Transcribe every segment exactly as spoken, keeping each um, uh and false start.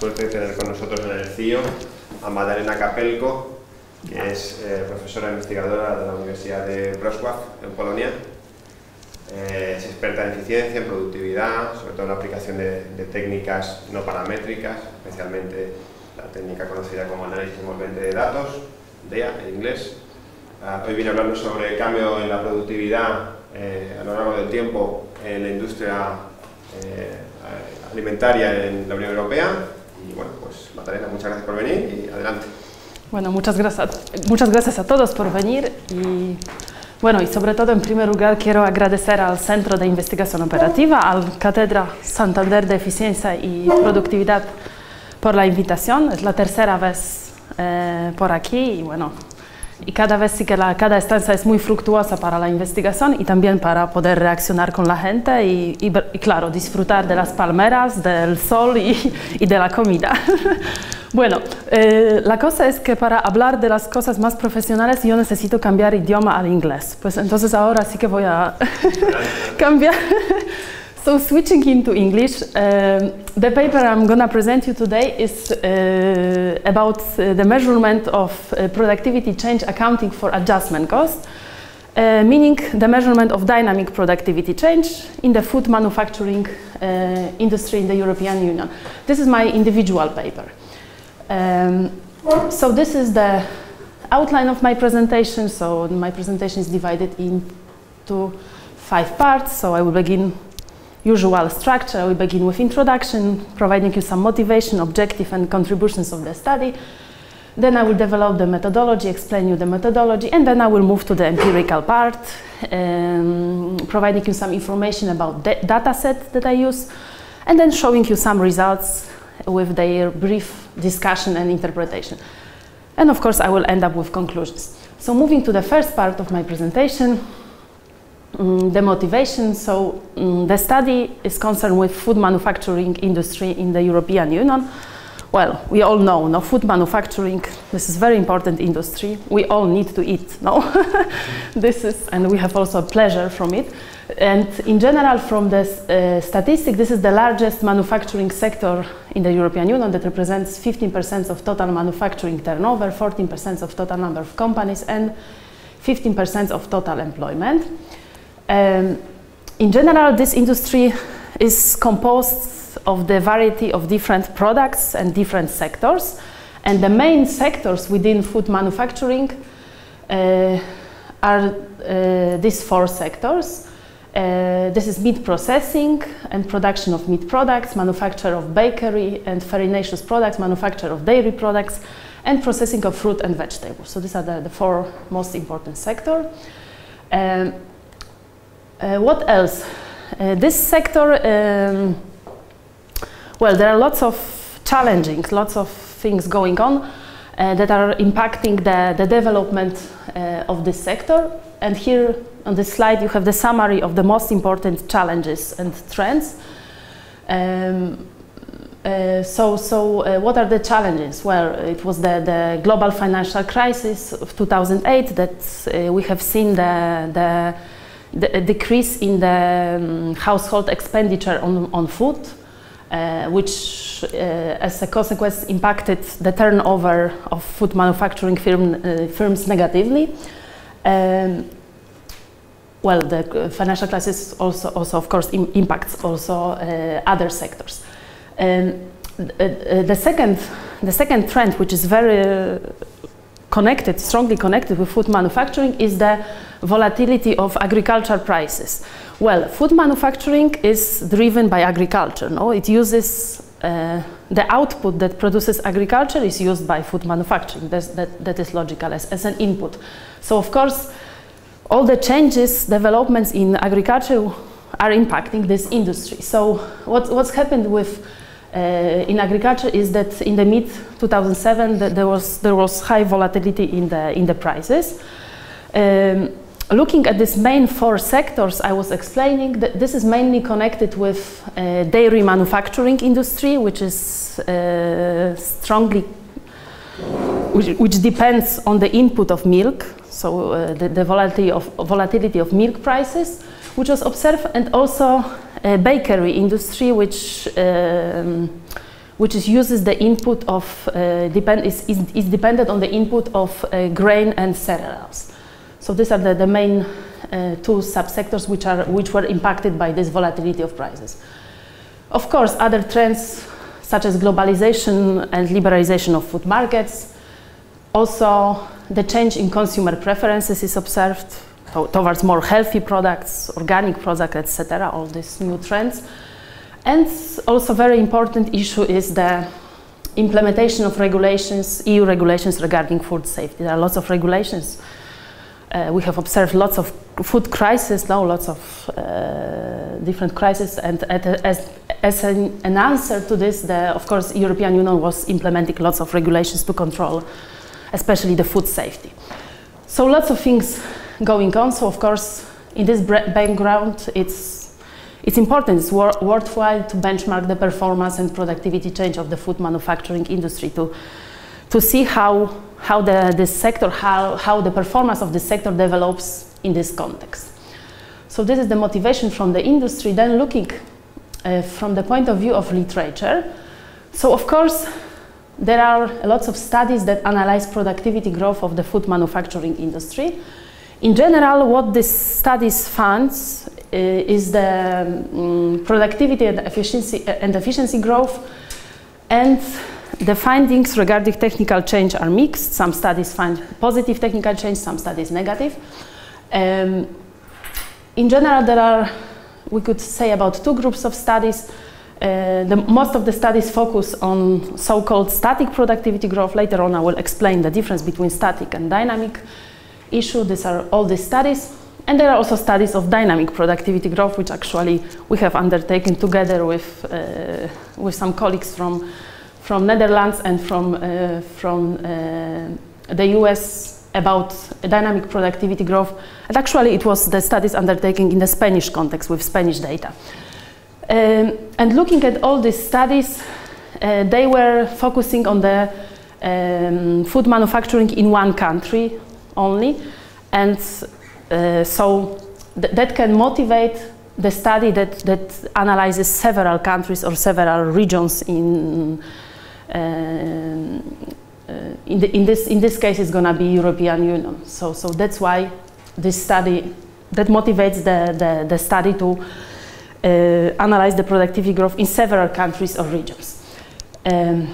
suerte de tener con nosotros en el C I O a Magdalena Kapelko, que es eh, profesora investigadora de la Universidad de Wrocław, en Polonia. Eh, es experta en eficiencia, en productividad, sobre todo en la aplicación de, de técnicas no paramétricas, especialmente la técnica conocida como análisis envolvente de datos, D E A en inglés. Uh, hoy viene a hablarnos sobre el cambio en la productividad eh, a lo largo del tiempo en la industria eh, alimentaria en la Unión Europea. Y bueno, pues Magdalena, muchas gracias por venir y adelante. Bueno, muchas gracias, muchas gracias a todos por venir y bueno, y sobre todo en primer lugar quiero agradecer al Centro de Investigación Operativa, al Cátedra Santander de Eficiencia y Productividad por la invitación. Es la tercera vez eh, por aquí y bueno, y cada vez sí que la, cada estancia es muy fructuosa para la investigación y también para poder reaccionar con la gente y, y, y claro, disfrutar de las palmeras, del sol y, y de la comida. Bueno, eh, la cosa es que para hablar de las cosas más profesionales yo necesito cambiar idioma al inglés. Pues entonces ahora sí que voy a cambiar. So switching into English, uh, the paper I'm going to present you today is uh, about uh, the measurement of uh, productivity change accounting for adjustment cost, uh, meaning the measurement of dynamic productivity change in the food manufacturing uh, industry in the European Union. This is my individual paper. Um, so this is the outline of my presentation. So my presentation is divided into five parts. So I will begin usual structure. I will begin with introduction, providing you some motivation, objective and contributions of the study. Then I will develop the methodology, explain you the methodology, and then I will move to the empirical part, um, providing you some information about the data set that I use, and then showing you some results with their brief discussion and interpretation. And of course I will end up with conclusions. So moving to the first part of my presentation, Um, the motivation. So um, the study is concerned with food manufacturing industry in the European Union. Well, we all know, no, food manufacturing, this is very important industry. We all need to eat, no? This is, and we have also a pleasure from it. And in general, from the uh, statistic, this is the largest manufacturing sector in the European Union that represents fifteen percent of total manufacturing turnover, fourteen percent of total number of companies, and fifteen percent of total employment. Um, in general, this industry is composed of the variety of different products and different sectors. And the main sectors within food manufacturing uh, are uh, these four sectors. Uh, this is meat processing and production of meat products, manufacture of bakery and farinaceous products, manufacture of dairy products, and processing of fruit and vegetables. So these are the, the four most important sectors. Um, Uh, what else? Uh, this sector, um, well, there are lots of challenging, lots of things going on uh, that are impacting the, the development uh, of this sector. And here on this slide you have the summary of the most important challenges and trends. Um, uh, so so uh, what are the challenges? Well, it was the, the global financial crisis of two thousand eight that uh, we have seen the, the The decrease in the um, household expenditure on, on food, uh, which uh, as a consequence impacted the turnover of food manufacturing firm, uh, firms negatively. Um, well, the financial crisis also, also of course, im impacts also uh, other sectors. Um, uh, the, second, the second trend, which is very uh, connected, strongly connected with food manufacturing, is the volatility of agricultural prices. Well, food manufacturing is driven by agriculture. No? It uses uh, the output that produces agriculture is used by food manufacturing. That's, that, that is logical as, as an input. So of course, all the changes, developments in agriculture are impacting this industry. So what, what's happened with Uh, in agriculture is that in the mid two thousand seven that there was there was high volatility in the in the prices. Um, looking at these main four sectors I was explaining, that this is mainly connected with uh, dairy manufacturing industry, which is uh, strongly which, which depends on the input of milk. So uh, the, the volatility of volatility of milk prices, which was observed, and also a bakery industry, which um, which is uses the input of, uh, depend, is, is, is dependent on the input of uh, grain and cereals. So these are the, the main uh, two subsectors which, are, which were impacted by this volatility of prices. Of course, other trends such as globalization and liberalization of food markets. Also, the change in consumer preferences is observed to towards more healthy products, organic products, et cetera, all these new trends. And also very important issue is the implementation of regulations, E U regulations regarding food safety. There are lots of regulations. Uh, we have observed lots of food crises now, lots of uh, different crises, and at a, as, as an, an answer to this, the, of course, European Union was implementing lots of regulations to control, especially the food safety. So lots of things going on. So of course, in this background, it's it's important, it's wor worthwhile to benchmark the performance and productivity change of the food manufacturing industry to to see how how the this sector how how the performance of the sector develops in this context. So this is the motivation from the industry. Then looking uh, from the point of view of literature. So of course, there are lots of studies that analyze productivity growth of the food manufacturing industry. In general, what these studies found uh, is the um, productivity and efficiency, uh, and efficiency growth, and the findings regarding technical change are mixed. Some studies find positive technical change, some studies negative. Um, in general, there are, we could say, about two groups of studies. Uh, the, most of the studies focus on so-called static productivity growth. Later on, I will explain the difference between static and dynamic issue. These are all these studies. And there are also studies of dynamic productivity growth, which actually we have undertaken together with, uh, with some colleagues from, from Netherlands and from, uh, from uh, the U S about dynamic productivity growth. And actually, it was the studies undertaken in the Spanish context with Spanish data. Um, and looking at all these studies, uh, they were focusing on the um, food manufacturing in one country only. And uh, so th that can motivate the study that, that analyzes several countries or several regions in, uh, uh, in, the, in, this, in this case, it's going to be European Union. So, so that's why this study, that motivates the, the, the study to Uh, analyze the productivity growth in several countries or regions. Um,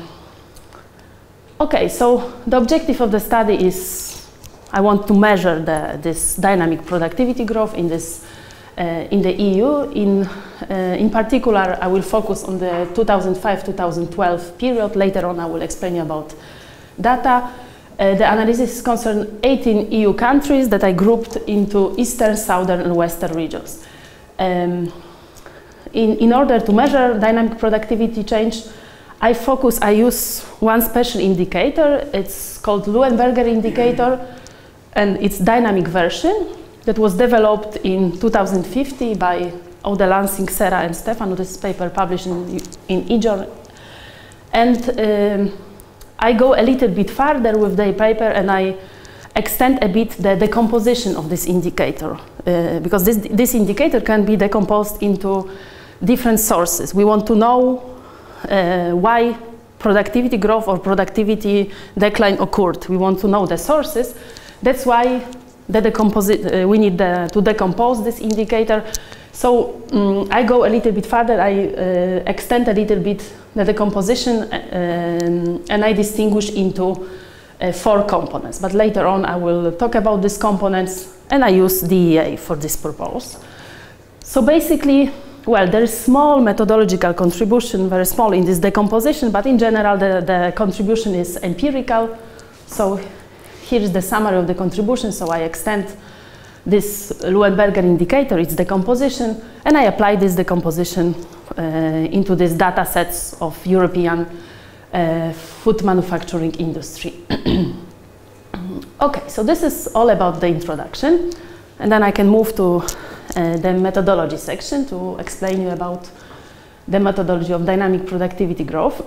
okay, so the objective of the study is, I want to measure the, this dynamic productivity growth in, this, uh, in the E U. In, uh, in particular, I will focus on the two thousand five to two thousand twelve period. Later on, I will explain you about data. Uh, the analysis concerns eighteen E U countries that I grouped into Eastern, Southern, and Western regions. Um, In, in order to measure dynamic productivity change, I focus, I use one special indicator. It's called Leuenberger indicator, and it's dynamic version that was developed in two thousand fifteen by Ode Lansing, Serra, and Stefano. This paper published in, in E J O R. And um, I go a little bit further with the paper, and I extend a bit the decomposition of this indicator, uh, because this, this indicator can be decomposed into different sources. We want to know uh, why productivity growth or productivity decline occurred. We want to know the sources. That's why the uh, we need the, to decompose this indicator. So um, I go a little bit further. I uh, extend a little bit the decomposition, um, and I distinguish into uh, four components. But later on, I will talk about these components, and I use D E A for this purpose. So basically, well, there is small methodological contribution, very small in this decomposition, but in general, the, the contribution is empirical. So here is the summary of the contribution. So I extend this Leuenberger indicator, its decomposition, and I apply this decomposition uh, into these data sets of European uh, food manufacturing industry. Okay, so this is all about the introduction, and then I can move to Uh, the methodology section to explain you about the methodology of dynamic productivity growth.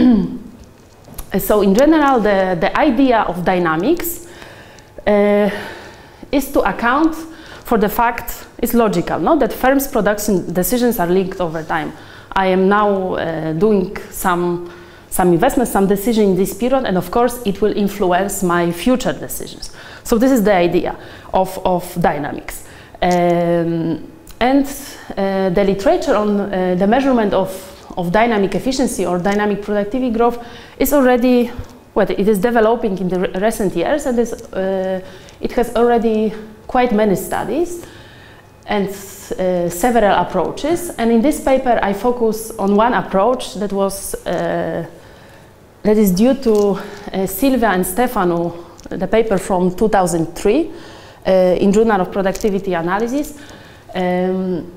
So in general, the, the idea of dynamics uh, is to account for the fact, it's logical, no? That firms' production decisions are linked over time. I am now uh, doing some some investments, some decision in this period, and of course it will influence my future decisions. So this is the idea of, of dynamics. Um, and uh, the literature on uh, the measurement of, of dynamic efficiency or dynamic productivity growth is already, well, it is developing in the re recent years, and is, uh, it has already quite many studies and uh, several approaches. And in this paper I focus on one approach that was uh, that is due to uh, Silvia and Stefano, the paper from two thousand three uh, in Journal of Productivity Analysis. Um,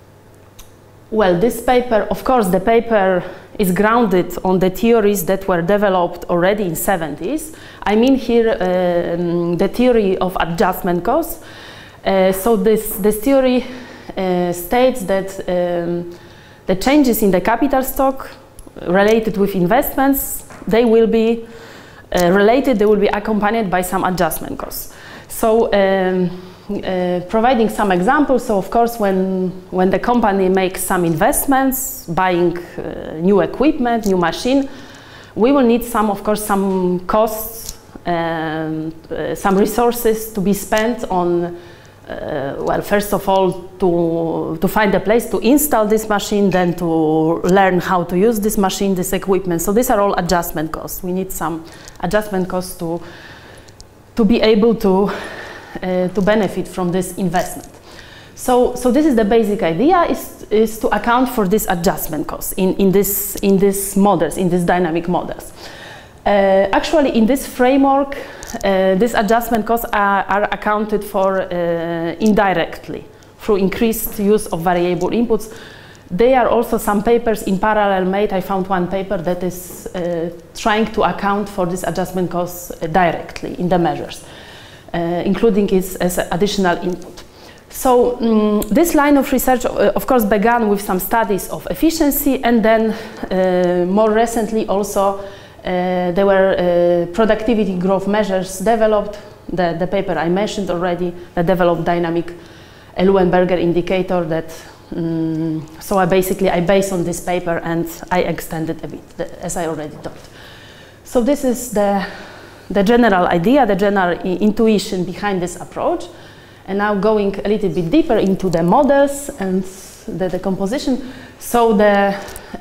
well, this paper, of course, the paper is grounded on the theories that were developed already in the seventies. I mean here um, the theory of adjustment costs. Uh, so this, this theory uh, states that um, the changes in the capital stock related with investments, they will be uh, related, they will be accompanied by some adjustment costs. So um, uh, providing some examples, so of course when, when the company makes some investments, buying uh, new equipment, new machine, we will need some, of course, some costs, um, uh, some resources to be spent on Uh, well, first of all, to, to find a place to install this machine, then to learn how to use this machine, this equipment. So these are all adjustment costs. We need some adjustment costs to, to be able to, uh, to benefit from this investment. So, so this is the basic idea, is, is to account for this adjustment costs in, in, this, in these models, in these dynamic models. Uh, actually, in this framework, uh, these adjustment costs are, are accounted for uh, indirectly through increased use of variable inputs. There are also some papers in parallel made. I found one paper that is uh, trying to account for this adjustment costs uh, directly in the measures, uh, including it as additional input. So um, this line of research, uh, of course, began with some studies of efficiency, and then uh, more recently also Uh, there were uh, productivity growth measures developed. The, the paper I mentioned already, that developed dynamic Leuenberger indicator that, um, so I basically, I based on this paper and I extended a bit, the, as I already talked. So this is the, the general idea, the general intuition behind this approach. And now going a little bit deeper into the models and the, the composition. So the,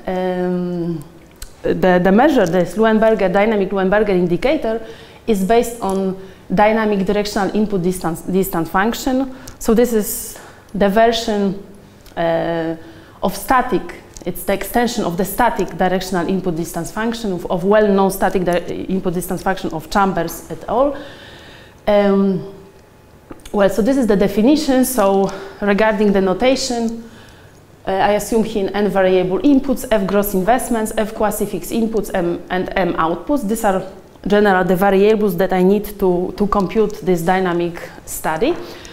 um, The, the measure, this Leuenberger, dynamic Leuenberger indicator, is based on dynamic directional input distance, distance function. So this is the version uh, of static, it's the extension of the static directional input distance function of, of well-known static input distance function of Chambers et al. Um, well, so this is the definition. So regarding the notation, Uh, I assume here n variable inputs, f gross investments, f quasi-fixed inputs, m, and m outputs. These are general the variables that I need to, to compute this dynamic study.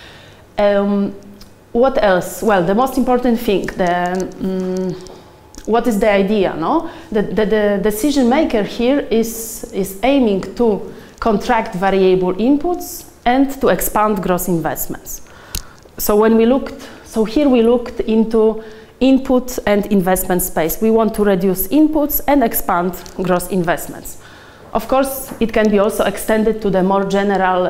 Um, what else? Well, the most important thing, the, um, what is the idea? No? The, the, the decision maker here is, is aiming to contract variable inputs and to expand gross investments. So when we looked, so here we looked into input and investment space. We want to reduce inputs and expand gross investments. Of course, it can be also extended to the more general uh,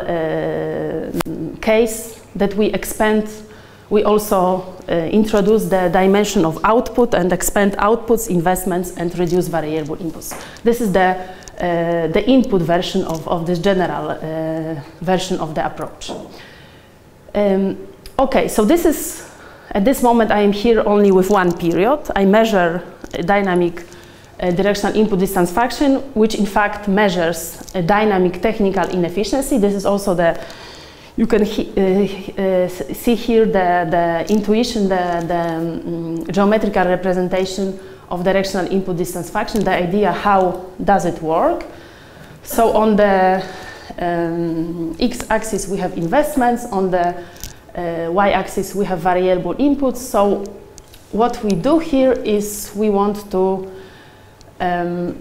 case that we expand. We also uh, introduce the dimension of output and expand outputs, investments, and reduce variable inputs. This is the, uh, the input version of, of this general uh, version of the approach. Um, okay, so this is At this moment, I am here only with one period. I measure a dynamic uh, directional input distance function, which in fact measures a dynamic technical inefficiency. This is also the, you can he, uh, uh, see here the, the intuition, the, the um, geometrical representation of directional input distance function, the idea how does it work. So on the um, x-axis we have investments, on the Uh, y-axis we have variable inputs. So what we do here is we want to um,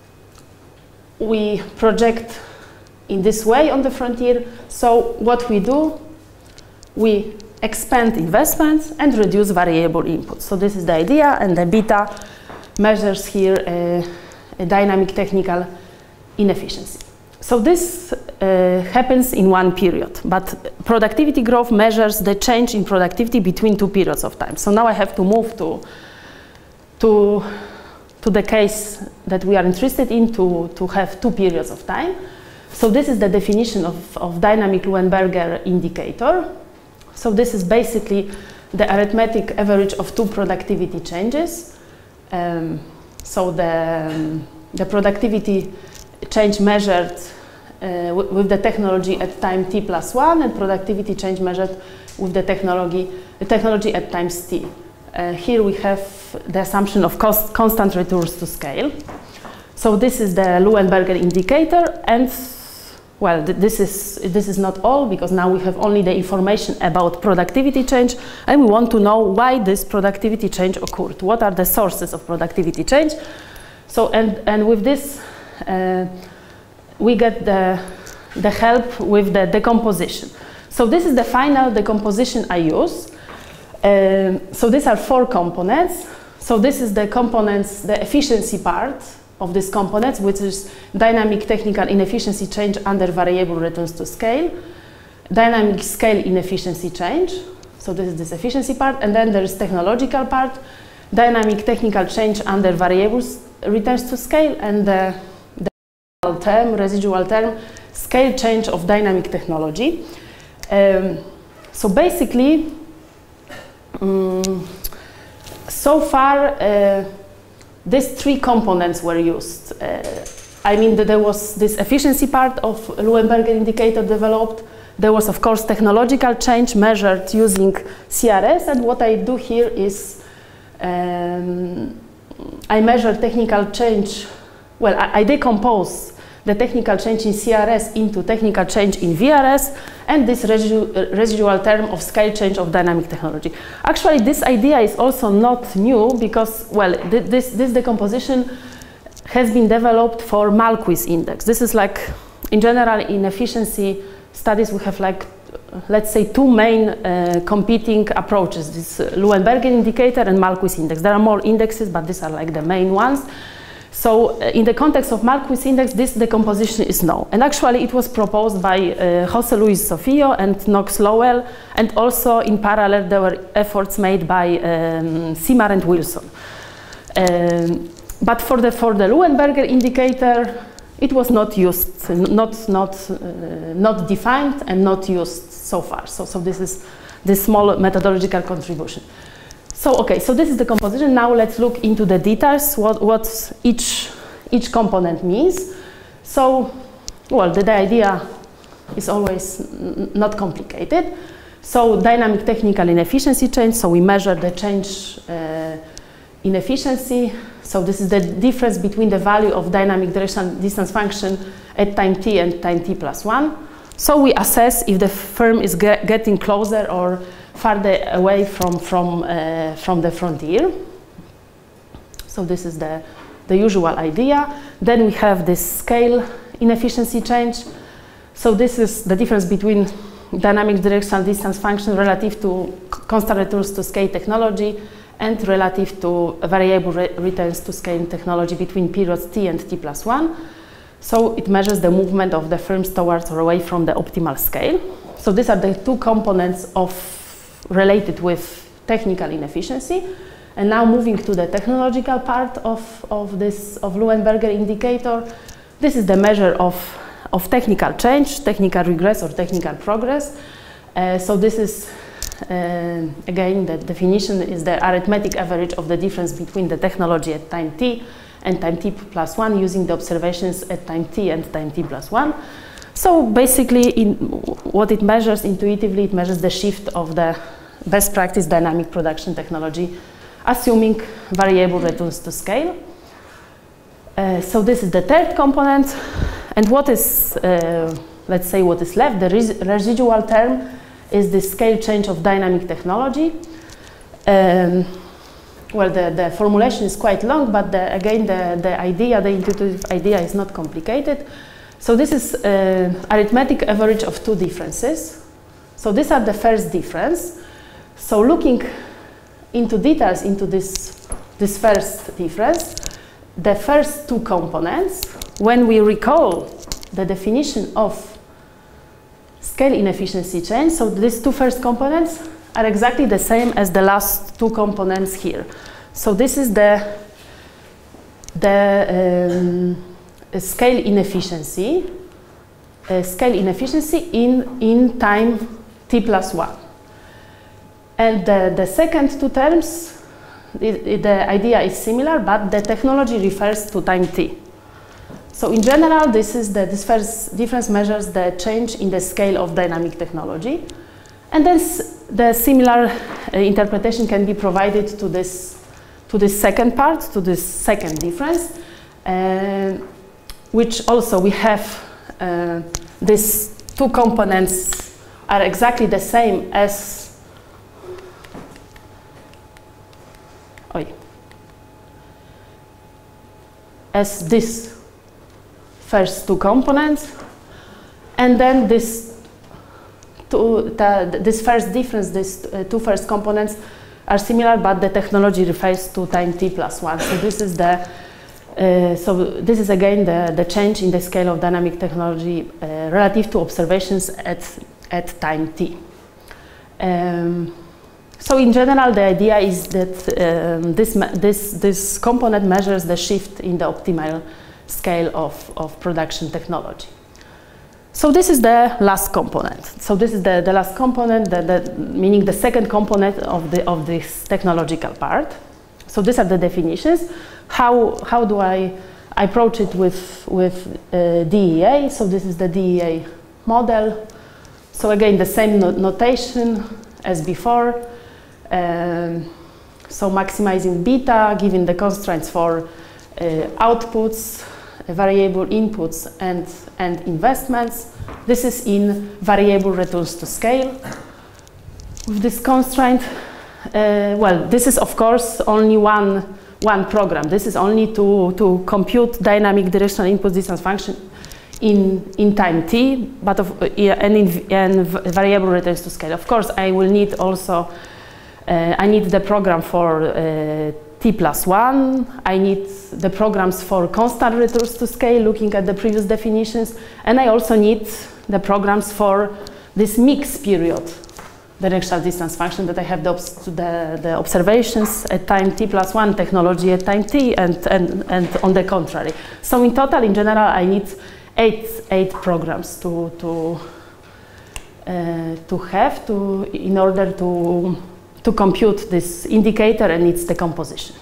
we project in this way on the frontier. So what we do, we expand investments and reduce variable inputs. So this is the idea, and the beta measures here uh, a dynamic technical inefficiency. So this uh, happens in one period, but productivity growth measures the change in productivity between two periods of time. So now I have to move to, to, to the case that we are interested in to, to have two periods of time. So this is the definition of, of dynamic Leuenberger indicator. So this is basically the arithmetic average of two productivity changes. Um, so the, um, the productivity change measured uh, with the technology at time t plus one, and productivity change measured with the technology, the technology at times t. Uh, here we have the assumption of cost, constant returns to scale. So this is the Leuenberger indicator, and well, th this is this is not all, because now we have only the information about productivity change, and we want to know why this productivity change occurred. What are the sources of productivity change? So and and with this, uh, we get the the help with the decomposition. So this is the final decomposition I use. Um, so these are four components. So this is the components, the efficiency part of these components, which is dynamic technical inefficiency change under variable returns to scale, dynamic scale inefficiency change. So this is this efficiency part, and then there is technological part, dynamic technical change under variables returns to scale, and the, the term, residual term, scale change of dynamic technology. Um, so basically, um, so far, uh, these three components were used. Uh, I mean that there was this efficiency part of Leuenberger indicator developed. There was, of course, technological change measured using C R S, and what I do here is um, I measure technical change. Well, I, I decompose the technical change in C R S into technical change in V R S, and this residu uh, residual term of scale change of dynamic technology. Actually, this idea is also not new, because, well, th this, this decomposition has been developed for Malquis index. This is like, in general, in efficiency studies, we have like, let's say, two main uh, competing approaches, this uh, Leuenberger indicator and Malquis index. There are more indexes, but these are like the main ones. So uh, in the context of Malquis index, this decomposition is known. And actually it was proposed by uh, Jose Luis Sofio and Knox Lowell, and also in parallel there were efforts made by um, Simar and Wilson. Um, but for the, for the Leuenberger indicator, it was not used, not, not, uh, not defined and not used so far. So, so this is this small methodological contribution. So, okay, so this is the composition. Now let's look into the details, what, what each, each component means. So, well, the, the idea is always n not complicated. So, dynamic technical inefficiency change, so we measure the change uh, in efficiency. So this is the difference between the value of dynamic directional distance function at time t and time t plus one. So we assess if the firm is get, getting closer or farther away from, from, uh, from the frontier. So this is the, the usual idea. Then we have this scale inefficiency change. So this is the difference between dynamic directional distance function relative to constant returns to scale technology and relative to variable re returns to scale technology between periods t and t plus one. So it measures the movement of the firms towards or away from the optimal scale. So these are the two components of related with technical inefficiency. And now moving to the technological part of, of this of Leuenberger indicator, this is the measure of, of technical change, technical regress or technical progress. Uh, so this is, uh, again, the definition is the arithmetic average of the difference between the technology at time t and time t plus one using the observations at time t and time t plus one. So basically, in what it measures intuitively, it measures the shift of the best practice dynamic production technology, assuming variable returns to scale. Uh, so this is the third component. And what is, uh, let's say what is left, the res residual term is the scale change of dynamic technology. Um, well, the, the formulation is quite long, but the, again, the, the idea, the intuitive idea is not complicated. So this is uh, arithmetic average of two differences. So these are the first difference. So looking into details into this, this first difference, the first two components, when we recall the definition of scale inefficiency change, so these two first components are exactly the same as the last two components here. So this is the, the um, scale inefficiency, uh, scale inefficiency in, in time t plus one. And the, the second two terms, it, it, the idea is similar, but the technology refers to time t. So in general, this is the this first difference measures the change in the scale of dynamic technology. And then the similar uh, interpretation can be provided to this, to this second part, to this second difference, uh, which also we have uh, these two components are exactly the same as oh, as this first two components, and then this two, the, this first difference, these uh, two first components are similar, but the technology refers to time t plus one. So this is the uh, so this is again the, the change in the scale of dynamic technology uh, relative to observations at at time t. Um, so in general, the idea is that um, this this this component measures the shift in the optimal scale of, of production technology. So this is the last component. So this is the, the last component, the, the, meaning the second component of, the, of this technological part. So these are the definitions. How, how do I approach it with, with uh, D E A? So this is the D E A model. So again, the same no notation as before. Um, so maximizing beta, giving the constraints for Uh, outputs, uh, variable inputs, and, and investments. This is in variable returns to scale. With this constraint, uh, well, this is of course only one, one program. This is only to, to compute dynamic directional input distance function in, in time t, but of, uh, and, in, and variable returns to scale. Of course, I will need also, uh, I need the program for uh, t plus one, I need the programs for constant returns to scale, looking at the previous definitions, and I also need the programs for this mix period directional distance function that I have the, obs the, the observations at time t plus one, technology at time t, and, and, and on the contrary. So in total, in general, I need eight, eight programs to, to, uh, to have to, in order to to compute this indicator and its decomposition.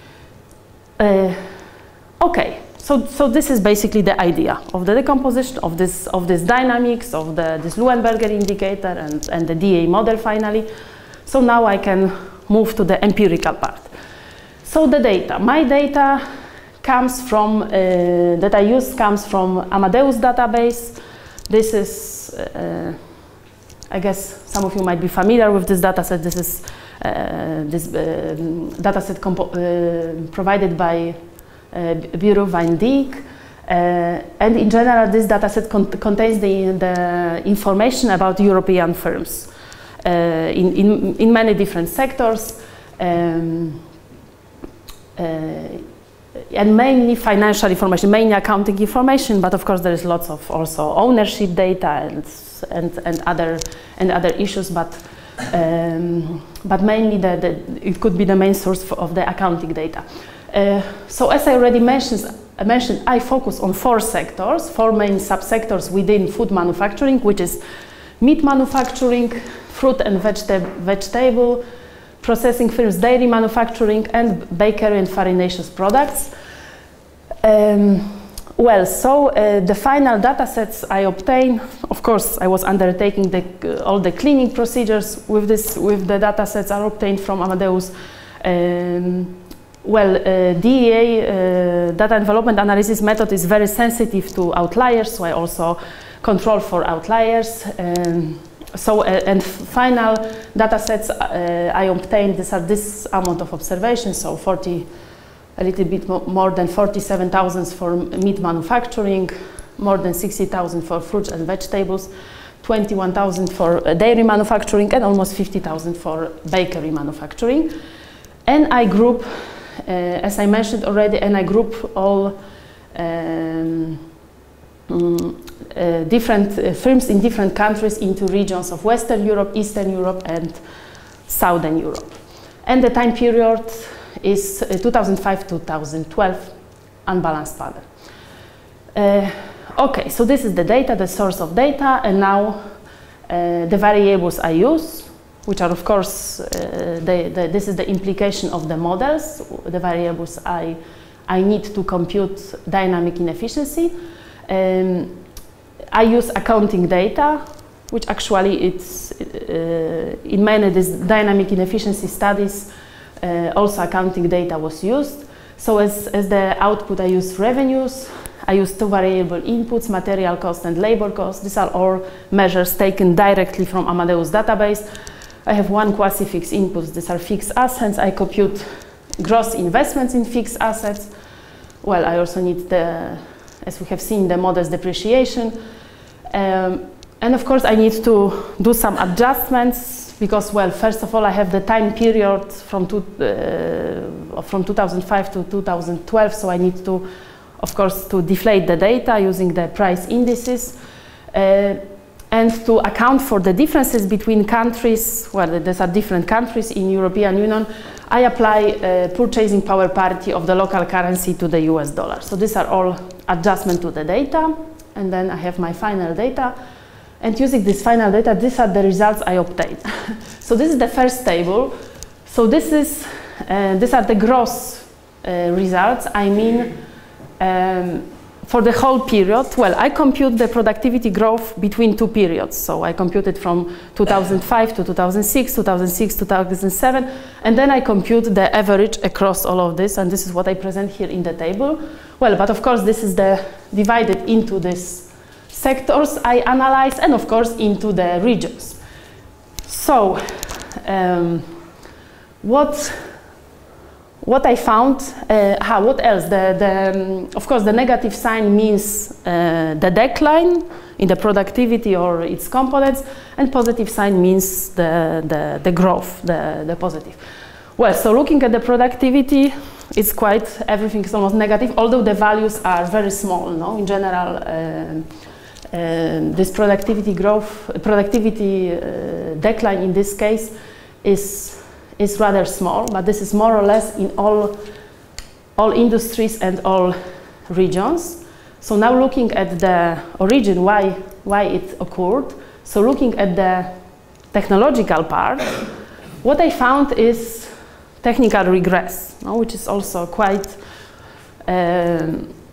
Uh, okay, so, so this is basically the idea of the decomposition of this, of this dynamics, of the, this Leuenberger indicator and, and the D A model finally. So now I can move to the empirical part. So the data, my data comes from, uh, that I use comes from Amadeus database. This is, uh, I guess some of you might be familiar with this dataset. This is uh, this uh, dataset uh, provided by uh, Bureau van Dijk. Uh, and in general, this dataset con contains the, the information about European firms uh, in, in, in many different sectors, um, uh, and mainly financial information, mainly accounting information, but of course there is lots of also ownership data and and, and other and other issues, but um, but mainly the, the, it could be the main source for, of the accounting data. Uh, so as I already mentioned, I mentioned, I focus on four sectors, four main subsectors within food manufacturing, which is meat manufacturing, fruit and vegeta vegetable, processing firms, dairy manufacturing, and bakery and farinaceous products. Um, Well, so uh, the final data sets I obtained, of course, I was undertaking the, uh, all the cleaning procedures with this, with the data sets are obtained from Amadeus. Um, well, uh, D E A uh, data envelopment analysis method is very sensitive to outliers, so I also control for outliers. Um, so, uh, and final data sets uh, I obtained, these are this amount of observations, so forty. A little bit more than forty-seven thousand for meat manufacturing, more than sixty thousand for fruits and vegetables, twenty-one thousand for dairy manufacturing, and almost fifty thousand for bakery manufacturing. And I group uh, as I mentioned already, and I group all um, um, uh, different uh, firms in different countries into regions of Western Europe, Eastern Europe, and Southern Europe. And the time period is uh, two thousand five to two thousand twelve, unbalanced pattern. Uh, okay, so this is the data, the source of data, and now uh, the variables I use, which are of course, uh, the, the, this is the implication of the models, the variables I, I need to compute dynamic inefficiency. Um, I use accounting data, which actually it's, uh, in many these dynamic inefficiency studies, uh, also accounting data was used. So as, as the output I use revenues, I use two variable inputs, material cost and labor cost. These are all measures taken directly from Amadeus database. I have one quasi-fixed inputs, these are fixed assets. I compute gross investments in fixed assets. Well, I also need the, as we have seen, the modest depreciation. Um, and of course, I need to do some adjustments because, well, first of all, I have the time period from, two, uh, from two thousand five to two thousand twelve, so I need to, of course, to deflate the data using the price indices. Uh, and to account for the differences between countries, well, these are different countries in European Union, I apply uh, purchasing power parity of the local currency to the U S dollar. So these are all adjustment to the data, and then I have my final data. And using this final data, these are the results I obtained. So this is the first table. So this is, uh, these are the gross uh, results. I mean, um, for the whole period, well, I compute the productivity growth between two periods. So I computed from two thousand five to two thousand six, two thousand six to two thousand seven, and then I compute the average across all of this, and this is what I present here in the table. Well, but of course, this is the divided into these sectors I analyze, and of course, into the regions. So, um, what What I found, uh, ah, what else? The, the, um, of course, the negative sign means uh, the decline in the productivity or its components, and positive sign means the, the, the growth, the, the positive. Well, so looking at the productivity, it's quite, everything is almost negative, although the values are very small, no? In general, uh, uh, this productivity growth, productivity uh, decline in this case is is rather small, but this is more or less in all, all industries and all regions. So now looking at the origin, why, why it occurred. So looking at the technological part, what I found is technical regress, no, which is also quite uh, uh,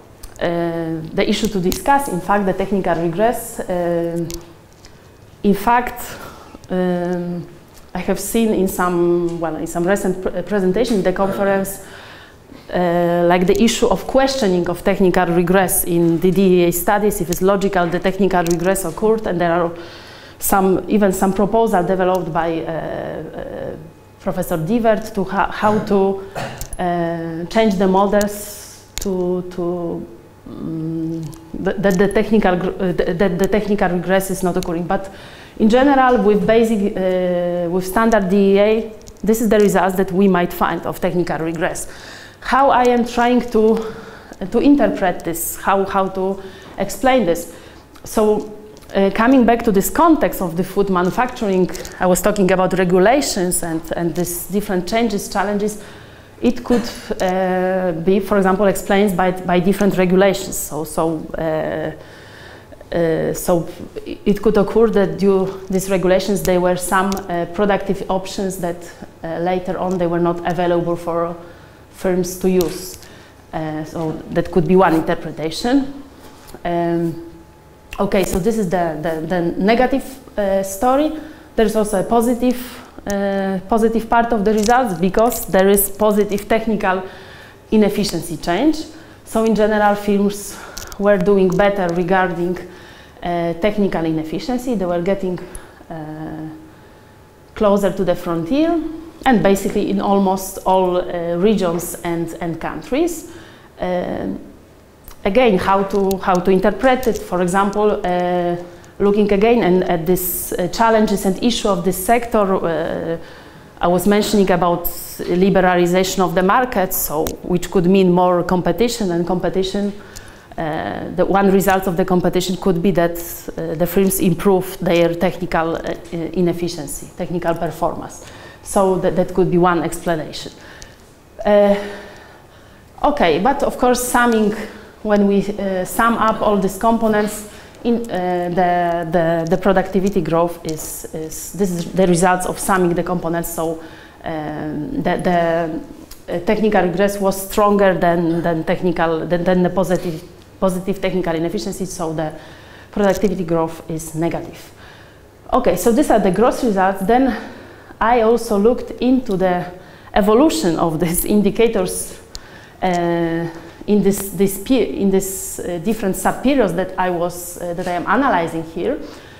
the issue to discuss. In fact, the technical regress, uh, in fact, um, I have seen in some, well, in some recent pr presentation, the conference, uh, like the issue of questioning of technical regress in the D E A studies, if it's logical, the technical regress occurred, and there are some, even some proposal developed by uh, uh, Professor Divert to ha how to uh, change the models to, to um, that the, the technical, uh, the, the technical regress is not occurring. But in general, with basic, uh, with standard D E A, this is the results that we might find of technical regress. How I am trying to, uh, to interpret this, how, how to explain this. So uh, coming back to this context of the food manufacturing, I was talking about regulations and, and these different changes, challenges. It could uh, be, for example, explained by, by different regulations. So, so uh, Uh, so it could occur that due to these regulations there were some uh, productive options that uh, later on they were not available for firms to use. Uh, so that could be one interpretation. Um, okay, so this is the, the, the negative uh, story. There's also a positive, uh, positive part of the results because there is positive technical inefficiency change. So in general, firms were doing better regarding uh, technical inefficiency. They were getting uh, closer to the frontier, and basically in almost all uh, regions and, and countries. Uh, again, how to, how to interpret it, for example, uh, looking again and at these uh, challenges and issue of this sector, uh, I was mentioning about liberalization of the market, so which could mean more competition, and competition, uh, the one result of the competition could be that uh, the firms improve their technical uh, inefficiency, technical performance. So that, that could be one explanation. Uh, okay, but of course summing, when we uh, sum up all these components, in, uh, the, the, the productivity growth is, is, this is the results of summing the components, so um, the, the uh, technical regress was stronger than, than, technical, than, than the positive, positive technical inefficiency, so the productivity growth is negative. Okay, so these are the gross results. Then I also looked into the evolution of these indicators uh, in this, this in this uh, different sub-periods that I was uh, that I am analyzing here,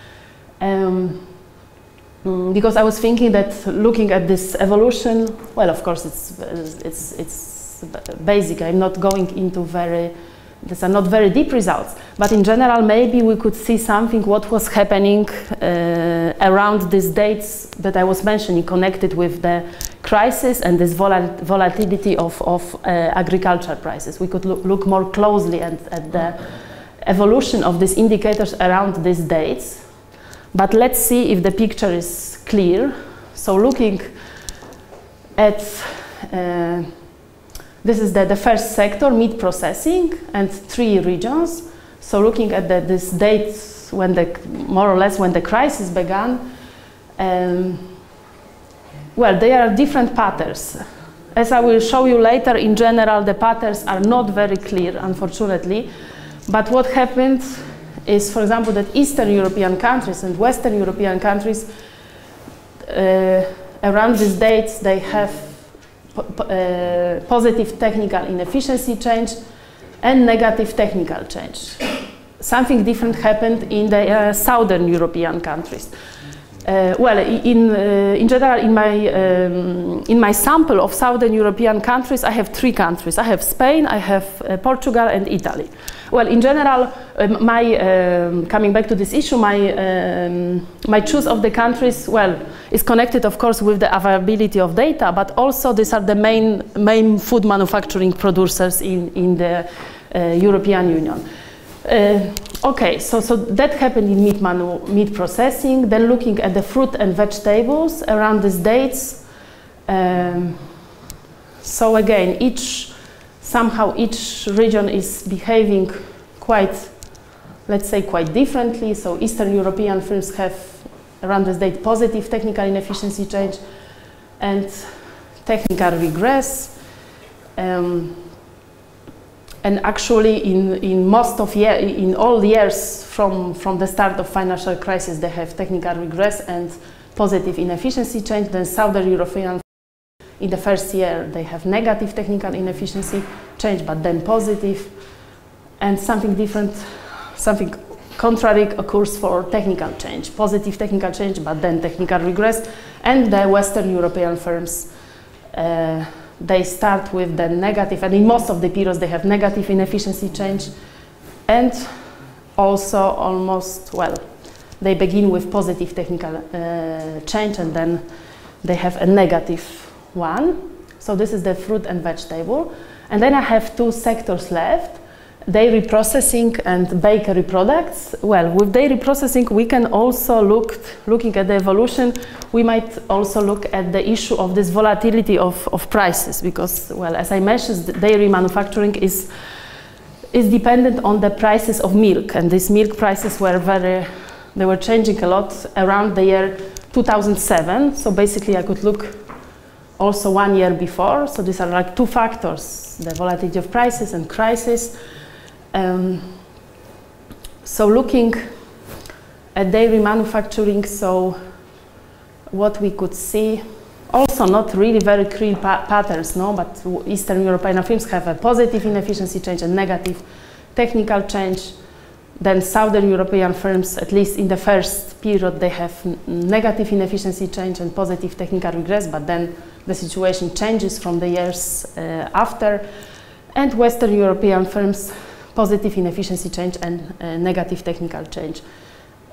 um, because I was thinking that looking at this evolution, well, of course it's it's it's basic. I'm not going into very these are not very deep results, but in general maybe we could see something what was happening uh, around these dates that I was mentioning, connected with the crisis and this vol volatility of, of uh, agriculture prices. We could look, look more closely at, at the evolution of these indicators around these dates. But let's see if the picture is clear. So looking at, uh, this is the, the first sector, meat processing, and three regions. So looking at the, this dates when the, more or less when the crisis began, um, well, there are different patterns. As I will show you later, in general, the patterns are not very clear, unfortunately. But what happened is, for example, that Eastern European countries and Western European countries, uh, around these dates, they have uh, positive technical inefficiency change and negative technical change. Something different happened in the uh, Southern European countries. Uh, well, in, uh, in general, in my, um, in my sample of Southern European countries, I have three countries. I have Spain, I have uh, Portugal, and Italy. Well, in general, um, my, um, coming back to this issue, my, um, my choice of the countries, well, is connected, of course, with the availability of data, but also these are the main, main food manufacturing producers in, in the uh, European Union. Uh, okay, so, so that happened in meat, manu meat processing. Then looking at the fruit and vegetables around these dates. Um, so again, each, somehow each region is behaving quite, let's say, quite differently. So Eastern European firms have around this date positive technical inefficiency change and technical regress. Um, And actually, in, in most of year, in all years from, from the start of financial crisis, they have technical regress and positive inefficiency change. Then Southern European, in the first year, they have negative technical inefficiency change, but then positive. And something different, something contrary occurs for technical change. Positive technical change, but then technical regress. And the Western European firms, uh, they start with the negative, and in most of the periods they have negative inefficiency change, and also almost, well, they begin with positive technical uh, change, and then they have a negative one. So this is the fruit and vegetable. And then I have two sectors left, dairy processing and bakery products. Well, with dairy processing we can also look, looking at the evolution, we might also look at the issue of this volatility of, of prices, because, well, as I mentioned, dairy manufacturing is, is dependent on the prices of milk, and these milk prices were very, they were changing a lot around the year two thousand seven, so basically I could look also one year before, so these are like two factors, the volatility of prices and crisis. Um, so looking at dairy manufacturing, so what we could see, also not really very clear pa patterns, no, but Eastern European firms have a positive inefficiency change and negative technical change. Then Southern European firms, at least in the first period, they have negative inefficiency change and positive technical regress, but then the situation changes from the years uh, after. And Western European firms, positive inefficiency change and uh, negative technical change.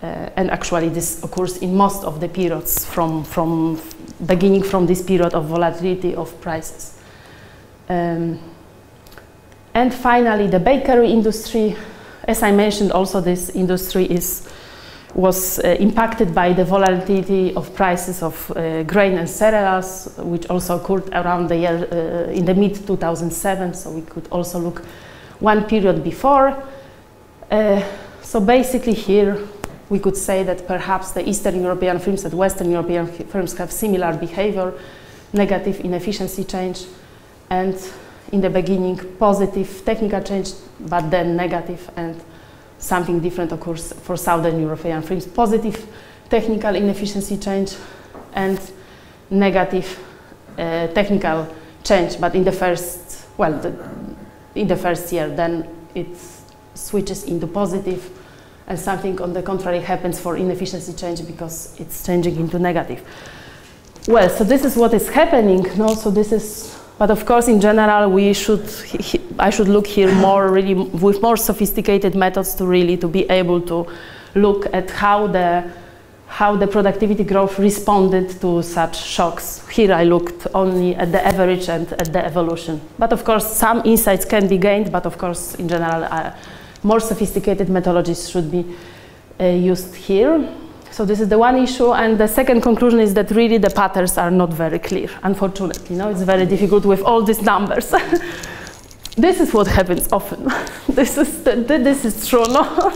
uh, and actually this occurs in most of the periods from, from beginning from this period of volatility of prices. Um, and finally, the bakery industry. As I mentioned, also this industry is, was uh, impacted by the volatility of prices of uh, grain and cereals, which also occurred around the year, uh, in the mid two thousand seven, so we could also look one period before. Uh, so basically here we could say that perhaps the Eastern European firms and Western European firms have similar behavior, negative inefficiency change, and in the beginning positive technical change, but then negative, and something different occurs for Southern European firms. Positive technical inefficiency change and negative uh, technical change, but in the first, well, the, in the first year, then it switches into positive, and something on the contrary happens for inefficiency change because it's changing into negative. Well, so this is what is happening, no? So this is, but of course, in general, we should, I should look here more really with more sophisticated methods to really to be able to look at how the how the productivity growth responded to such shocks. Here I looked only at the average and at the evolution. But of course, some insights can be gained, but of course, in general, uh, more sophisticated methodologies should be uh, used here. So this is the one issue, and the second conclusion is that really the patterns are not very clear, unfortunately. You know, it's very difficult with all these numbers. This is what happens often. This is, the, this is true, no?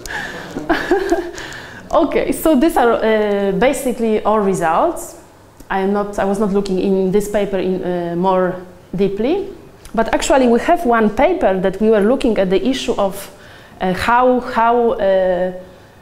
Okay, so these are uh, basically all results. I am not, I was not looking in this paper in, uh, more deeply, but actually we have one paper that we were looking at the issue of uh, how, how uh,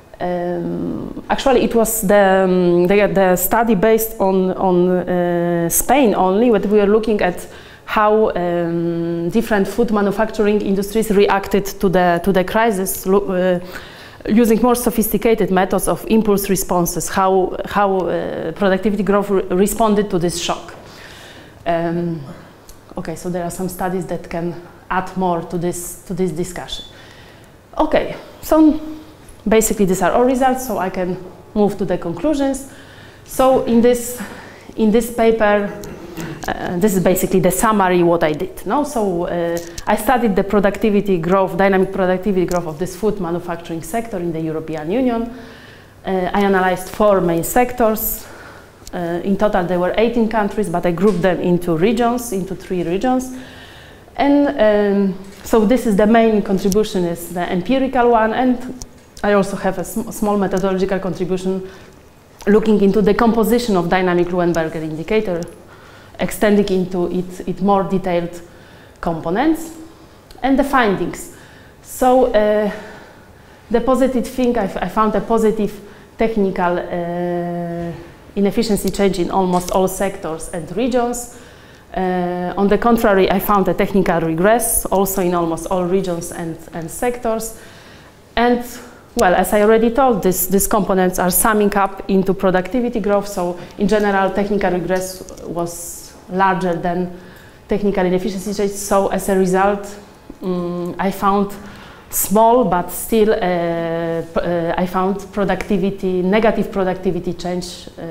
um, actually it was the, um, the, the study based on, on uh, Spain only, but we were looking at how um, different food manufacturing industries reacted to the, to the crisis, uh, using more sophisticated methods of impulse responses, how, how uh, productivity growth re responded to this shock. Um, okay, so there are some studies that can add more to this, to this discussion. Okay, so basically these are all results, so I can move to the conclusions. So in this, in this paper, Uh, this is basically the summary what I did. No? So uh, I studied the productivity growth, dynamic productivity growth of this food manufacturing sector in the European Union. Uh, I analyzed four main sectors. Uh, in total there were eighteen countries, but I grouped them into regions, into three regions. And um, so this is the main contribution, is the empirical one, and I also have a sm small methodological contribution looking into the composition of dynamic Leuenberger indicator, extending into its, its more detailed components, and the findings. So uh, the positive thing, I, I found a positive technical uh, inefficiency change in almost all sectors and regions. Uh, on the contrary, I found a technical regress also in almost all regions and, and sectors. And well, as I already told, this, these components are summing up into productivity growth. So in general, technical regress was larger than technical inefficiency change. So as a result, um, I found small, but still, uh, uh, I found productivity, negative productivity change, uh,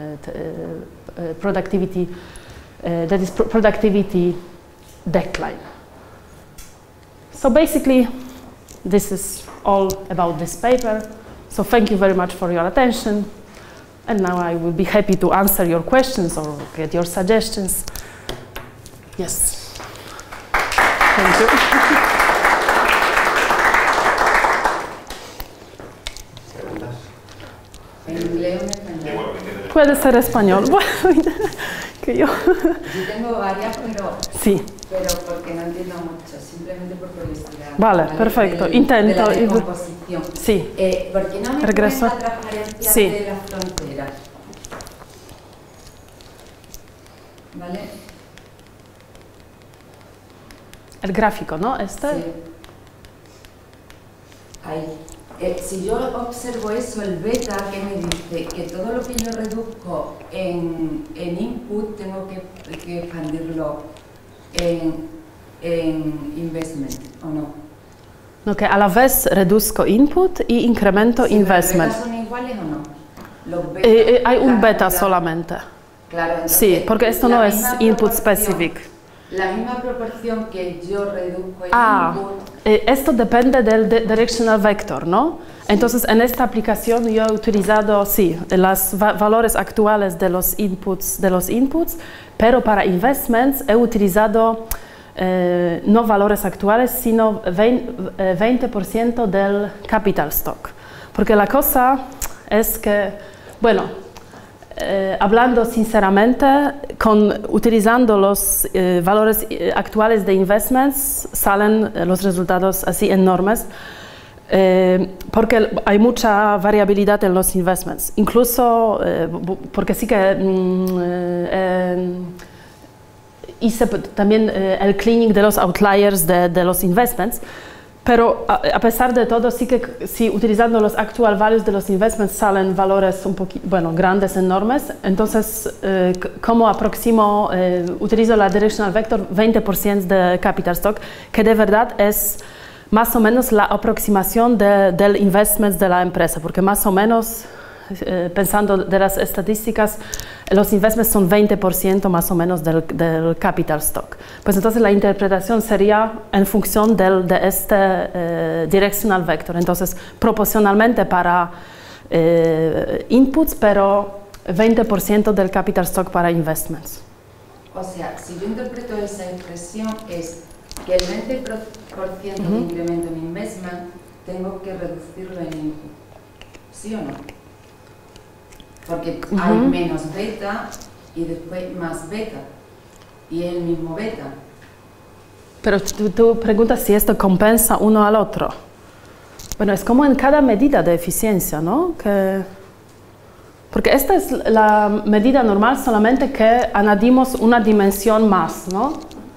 uh, productivity, uh, that is pr productivity decline. So basically, this is all about this paper. So thank you very much for your attention. And now I will be happy to answer your questions or get your suggestions. Yes. Thank you. ¿En inglés o en español? Puede ser español. Que yo. Yo tengo varias, pero, sí. pero porque no entiendo mucho, simplemente por curiosidad. Vale, ¿vale? Perfecto. Del, Intento. De la decomposición. Sí. Eh, ¿Por qué no me Regreso. pones la transparencia sí. de las fronteras? ¿Vale? El gráfico, ¿no? Este. Sí. Ahí. Eh, si yo observo eso, el beta que me dice que todo lo que yo reduzco en, en input tengo que, que expandirlo en, en investment, ¿o no? No, que a la vez reduzco input y incremento Si investment. ¿Los betas son iguales o no? Los betas, Eh, eh, hay un la beta cantidad- solamente. Claro, entonces, Sí, porque esto la no es misma input proporción- specific. La misma proporción que yo reduzco el Ah, input, eh, esto depende del de- directional vector, ¿no? Entonces, en esta aplicación yo he utilizado, sí, los va valores actuales de los inputs, de los inputs, pero para investments he utilizado eh, no valores actuales, sino veinte por ciento del capital stock. Porque la cosa es que, bueno, eh, hablando sinceramente, con, utilizando los eh, valores eh, actuales de investments, salen eh, los resultados así enormes. Eh, porque hay mucha variabilidad en los investments, incluso eh, porque sí que mm, eh, hice también eh, el cleaning de los outliers de, de los investments, pero a, a pesar de todo sí que si utilizando los actual values de los investments salen valores un poquito, bueno, grandes, enormes, entonces eh, como aproximo, eh, utilizo la directional vector veinte por ciento de capital stock, que de verdad es más o menos la aproximación de, del investments de la empresa, porque más o menos, eh, pensando de las estadísticas, los investments son veinte por ciento más o menos del, del capital stock. Pues entonces la interpretación sería en función del, de este eh, directional vector, entonces proporcionalmente para eh, inputs, pero veinte por ciento del capital stock para investments. o sea, si yo interpreto esa expresión es que el veinte por ciento uh-huh. de incremento en investment tengo que reducirlo en input, ¿sí o no? Porque uh-huh. hay menos beta y después más beta, y es el mismo beta. Pero tú, tú preguntas si esto compensa uno al otro. Bueno, es como en cada medida de eficiencia, ¿no? Que, porque esta es la medida normal, solamente que añadimos una dimensión más, ¿no?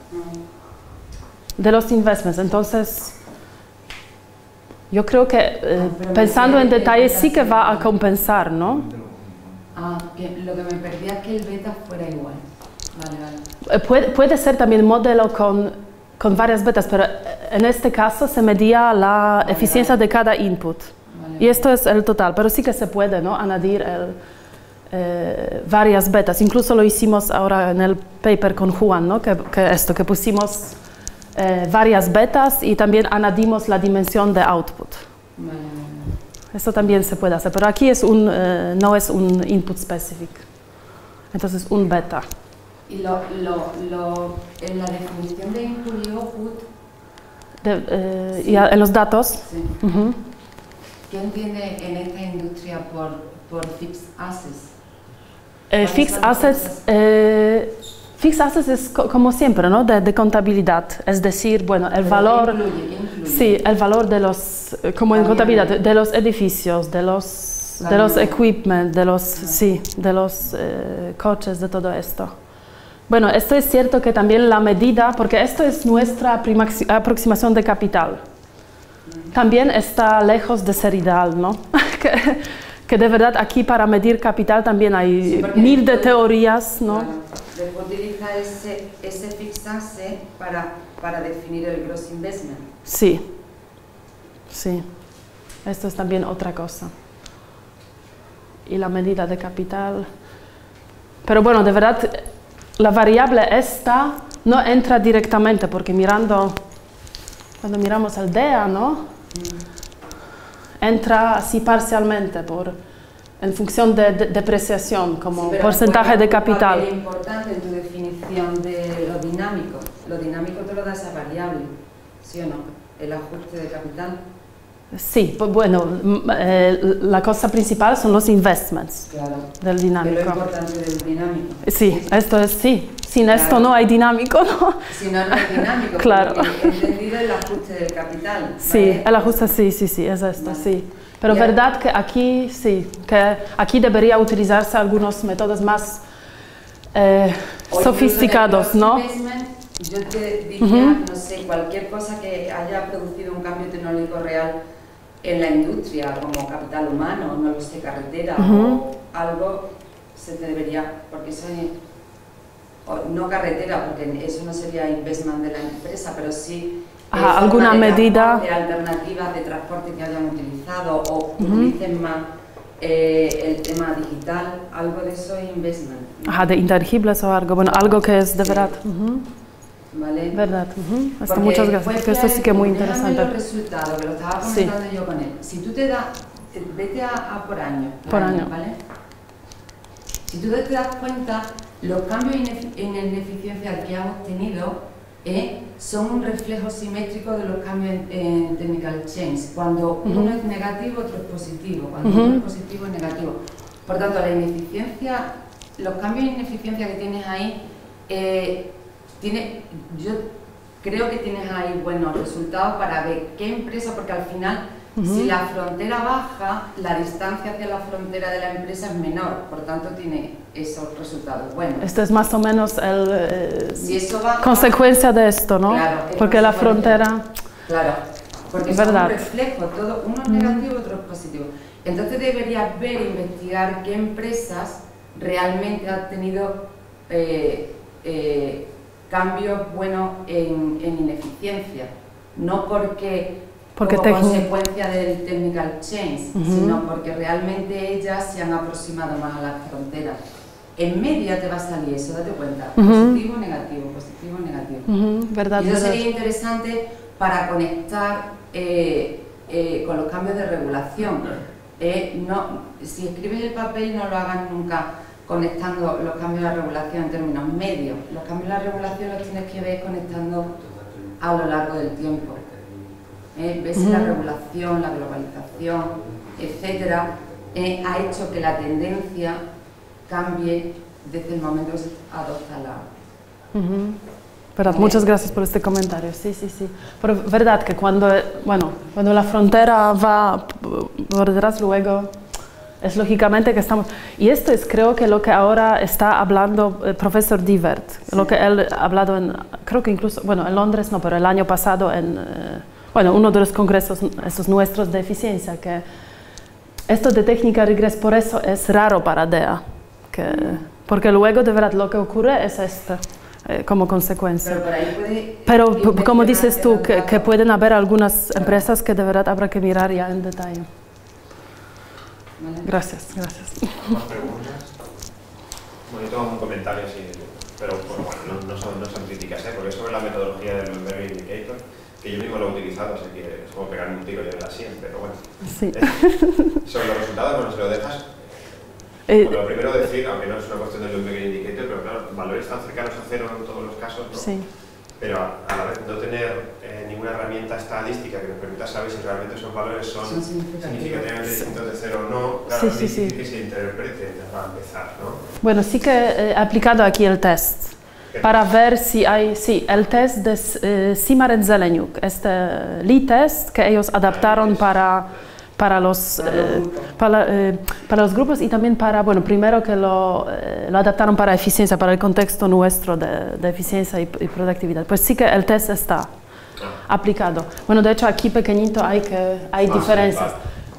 De los investments. Entonces, yo creo que eh, pensando en detalle sí que va a compensar, ¿no? Ah, que lo que me perdía es que el beta fuera igual. Vale, vale. Eh, puede, puede ser también modelo con, con varias betas, pero en este caso se medía la vale, eficiencia vale. de cada input. Vale, y esto es el total, pero sí que se puede, ¿no? Añadir el, eh, varias betas. Incluso lo hicimos ahora en el paper con Juan, ¿no? Que, que esto, que pusimos Eh, varias betas y también añadimos la dimensión de output. Vale, vale. Esto también se puede hacer, pero aquí es un, eh, no es un input specific, entonces un beta. Y lo, lo, lo, en la definición de input y output, de, eh, sí. y a, en los datos, sí. uh-huh. ¿Qué entiende en esta industria por, por fixed assets? Eh, fixed assets, eh, fixed assets es co como siempre, ¿no? De, de contabilidad, es decir, bueno, el ¿Pero valor, qué incluye? ¿Qué incluye? sí, el valor de los, como en contabilidad, de, de los edificios, de los, de los equipment, de los, no. sí, de los eh, coches, de todo esto. Bueno, esto es cierto que también la medida, porque esto es nuestra aproximación de capital, también está lejos de ser ideal, ¿no? que, que de verdad aquí para medir capital también hay sí, mil de teorías, ¿no? Claro. Después utiliza ese, ese fixed asset para, para definir el gross investment. Sí, sí. Esto es también otra cosa. Y la medida de capital. Pero bueno, de verdad, la variable esta no entra directamente, porque mirando, cuando miramos el D E A, ¿no? Mm. Entra así parcialmente por... en función de, de depreciación, como sí, porcentaje de capital. Es importante en tu definición de lo dinámico. Lo dinámico te lo da esa variable, ¿sí o no? El ajuste de capital. Sí, pues bueno, eh, la cosa principal son los investments claro, del dinámico. Es lo importante del dinámico. Sí, esto es sí. Sin claro. esto no hay dinámico, ¿no? Si no, no hay dinámico. Claro. He entendido el ajuste del capital. Sí, ¿vale? el ajuste, sí, sí, sí, es esto, vale. sí. Pero yeah. verdad que aquí, sí, que aquí debería utilizarse algunos métodos más eh, sofisticados, ¿no? Yo te diría, uh-huh. no sé, cualquier cosa que haya producido un cambio tecnológico real en la industria, como capital humano, no lo sé, carretera uh-huh. o algo, se te debería, porque eso es, o, no carretera, porque eso no sería investment de la empresa, pero sí Ajá, alguna de medida. De alternativas de transporte que hayan utilizado o uh-huh. utilicen más eh, el tema digital, algo de eso es investment. Ajá, de intangibles o algo, bueno, algo que es de sí. verdad. Uh-huh. ¿Vale? Verdad. Uh-huh. Hasta muchas gracias, porque esto sí que es muy interesante. Los resultados, que lo estaba comentando sí. yo con él. Si tú te das, vete a, a por año. Por año. ¿Vale? Si tú te das cuenta, los cambios en ineficiencia que hemos tenido eh, son un reflejo simétrico de los cambios en, en technical change. Cuando uh-huh. uno es negativo, otro es positivo. Cuando uh-huh. uno es positivo, es negativo. Por tanto, la ineficiencia, los cambios en ineficiencia que tienes ahí, eh, tiene, yo creo que tienes ahí buenos resultados para ver qué empresa, porque al final, uh-huh. si la frontera baja, la distancia hacia la frontera de la empresa es menor, por tanto tiene esos resultados buenos. Esto es más o menos el eh, si eso baja, consecuencia de esto, ¿no? Claro, porque la frontera... Claro, porque es un reflejo, todo, uno es negativo, otro es positivo. Entonces deberías ver, investigar qué empresas realmente han tenido eh, eh, cambios buenos en, en ineficiencia, no porque, porque como consecuencia del technical change, uh-huh. sino porque realmente ellas se han aproximado más a la frontera. En media te va a salir eso, date cuenta, uh-huh. positivo, negativo, positivo, negativo. Uh-huh. Verdad, y eso verdad. sería interesante para conectar eh, eh, con los cambios de regulación. Eh, no, si escribes el papel no lo hagas nunca conectando los cambios de la regulación en términos medios. Los cambios de la regulación los tienes que ver conectando a lo largo del tiempo. Eh, ves si uh-huh. la regulación, la globalización, etcétera, eh, ha hecho que la tendencia cambie desde el momento que se adopta la... Uh-huh. Verdad, muchas gracias por este comentario. Sí, sí, sí. Pero verdad que cuando, bueno, cuando la frontera va por detrás, luego es lógicamente que estamos... Y esto es creo que lo que ahora está hablando el profesor Divert, sí. lo que él ha hablado en, creo que incluso, bueno, en Londres no, pero el año pasado en, bueno, uno de los congresos esos nuestros de eficiencia, que esto de técnica regres por eso es raro para D E A, que, porque luego de verdad lo que ocurre es esto. Eh, como consecuencia. Pero, por ahí puede Pero como dices tú, que, que pueden haber algunas empresas que de verdad habrá que mirar ya en detalle. Vale. Gracias, gracias. ¿Más preguntas? Bueno, yo tengo un comentario, sí, pero bueno, no, no, son, no son críticas, ¿eh? Porque es sobre la metodología del Bloomberg Indicator, que yo mismo lo he utilizado, así que es como pegarme un tiro y en la sien, pero bueno. Sí. Eh, sobre los resultados, bueno, si lo dejas... Eh, Lo primero decir, aunque no es una cuestión del Bloomberg Indicator, pero claro, valores tan cercanos a cero en todos los casos, ¿no? Sí. Pero a, a la vez no tener eh, ninguna herramienta estadística que nos permita saber si realmente esos valores son, son significativamente distintos de cero o no, claro, sí, es sí, difícil sí. que se interprete para empezar, ¿no? Bueno, sí que he aplicado aquí el test para ver si hay, sí, el test de eh, Simaren Zeleniuk, este Lee test que ellos adaptaron para... Para los, eh, para, eh, para los grupos y también para, bueno, primero que lo, eh, lo adaptaron para eficiencia, para el contexto nuestro de, de eficiencia y, y productividad. Pues sí que el test está aplicado. Bueno, de hecho aquí pequeñito hay, que, hay diferencias.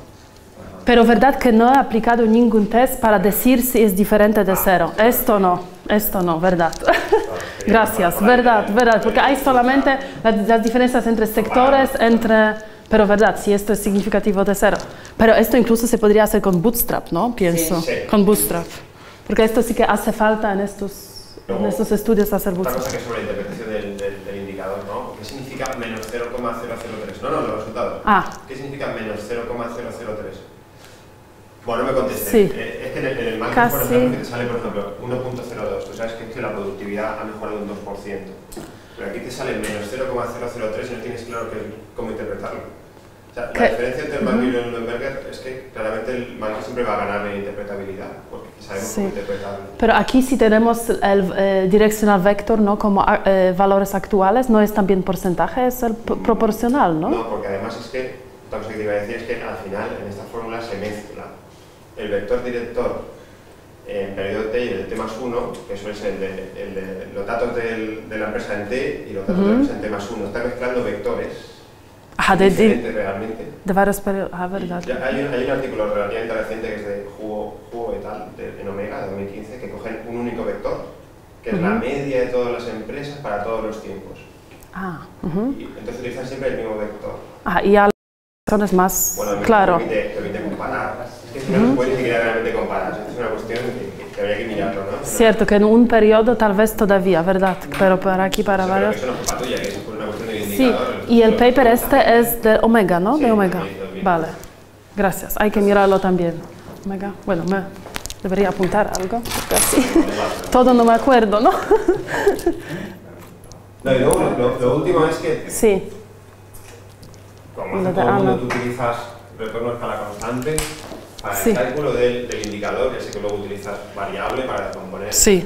Pero verdad que no he aplicado ningún test para decir si es diferente de cero. Esto no, esto no, verdad. Gracias, verdad, verdad, porque hay solamente las, las diferencias entre sectores, entre... Pero verdad, si esto es significativo de cero. Pero esto incluso se podría hacer con Bootstrap, ¿no? Pienso, sí, sí. con Bootstrap. Porque esto sí que hace falta en estos, Luego, en estos estudios hacer Bootstrap. Otra cosa que es sobre la interpretación del, del, del indicador, ¿no? ¿Qué significa menos cero coma cero cero tres? No, no, los resultados. Ah. ¿Qué significa menos cero coma cero cero tres? Bueno, no me contestes. Sí. Eh, es que en el, en el margen, por ejemplo, que te sale, por ejemplo, uno punto cero dos. Tú sabes que, es que la productividad ha mejorado un dos por ciento. Pero aquí te sale menos cero coma cero cero tres y no tienes claro que, cómo interpretarlo. O sea, la diferencia entre el Markov y el Nuremberg es que claramente el Markov siempre va a ganar en interpretabilidad, porque sabemos sí. cómo interpretarlo. Pero aquí si tenemos el eh, directional vector, ¿no? Como eh, valores actuales, ¿no es también porcentaje? Es el p proporcional, ¿no? No, porque además es que, otra cosa que te iba a decir es que al final en esta fórmula se mezcla el vector director en periodo T y el de T más uno, que eso es el de, el de los datos del, de la empresa en T y los datos uh-huh. de la empresa en T más uno. Está mezclando vectores. Ajá, de, de, realmente. de varios periodos, ah, verdad. Ya, hay, un, hay un artículo relativamente reciente que es de Hugo, Hugo et al, de, en Omega, de dos mil quince, que cogen un único vector, que es uh-huh. la media de todas las empresas para todos los tiempos. Ah, uh-huh. Y entonces utilizan siempre el mismo vector. Ah, y algo es más bueno, claro. Permite, permite comparar. Es que si no uh-huh. se puede ni siquiera realmente comparar. Es una cuestión que, que habría que mirarlo, ¿no? Cierto, que en un periodo tal vez todavía, ¿verdad? Pero para aquí, para varios... Eso no fue para tuya, que es una cuestión de indicador. Sí, y el paper este es de omega, ¿no? Sí, de omega. también. Vale, gracias. Hay que mirarlo también. Omega, bueno, me debería apuntar algo, porque así todo no me acuerdo, ¿no? No, y luego lo, lo último es que... Sí. Como hace todo el mundo, tú utilizas retorno a escala constante para sí. el cálculo del, del indicador, ya sé que luego utilizas variable para descomponer. Sí.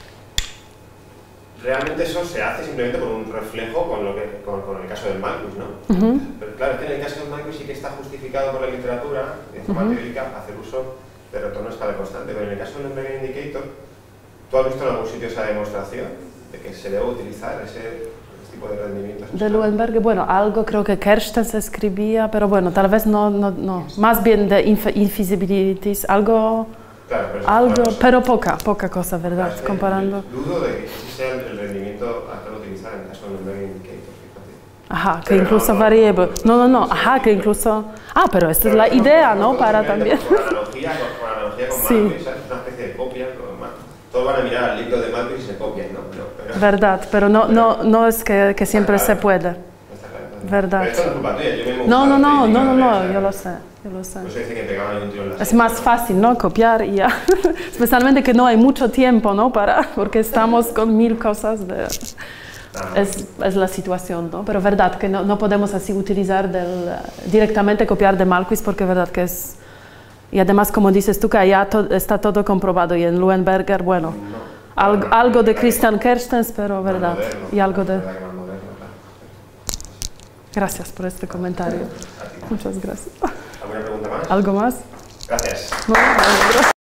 Realmente eso se hace simplemente por un reflejo con, lo que, con, con el caso del Malthus, ¿no? Uh-huh. Pero claro, es que en el caso del Malthus sí que está justificado por la literatura, de forma uh-huh. teórica, hacer uso de retorno a escala constante, pero en el caso del Lemberg Indicator, ¿tú has visto en algún sitio esa demostración de que se debe utilizar ese tipo de rendimientos? De Luenberg, bueno, algo creo que Kerstens escribía, pero bueno, tal vez no, no, no. Más bien de inf infeasibilities, algo, claro, pero, algo, cosa. pero poca, poca cosa, ¿verdad? Claro, comparando. Dudo de que ese sea el rendimiento a utilizar en el caso del Lemberg Indicator, fíjate. Ajá, que pero incluso no, no, variable. No, no, no, no, ajá, que incluso... Ah, pero esta pero es la no, idea, no, ¿no? Para también... Por analogía con, por analogía con sí. Malthus, ¿sabes? Una especie de copia, todos van a mirar al libro de Malthus y se copian, ¿no? Pero, pero, verdad, pero no, pero, no, no es que, que siempre claro, se puede. Claro, verdad. pero esto no es culpa tuya, yo me No, no, no, no, no, no, ¿sabes? yo lo sé, yo lo sé. Por eso dicen que pegaban un tiro en la Es silla, más ¿no? fácil, ¿no? Copiar y ya. Especialmente que no hay mucho tiempo, ¿no? Para, porque estamos con mil cosas de... Es, es la situación, ¿no? Pero verdad que no, no podemos así utilizar del, directamente copiar de Malthus porque verdad que es... Y además, como dices tú, que allá to, está todo comprobado y en Luenberger, bueno, no, algo, no, algo de no, Christian Kerstens, pero verdad, moderno, y algo de... moderno, claro. Gracias por este comentario. Muchas gracias. ¿Alguna pregunta más? ¿Algo más? Gracias. No, no, no.